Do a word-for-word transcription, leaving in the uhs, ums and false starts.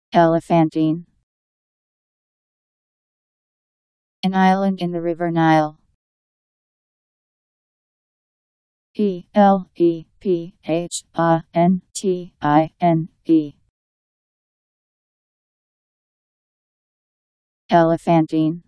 Elephantine. An island in the river Nile. E L E P H A N T I N E. Elephantine.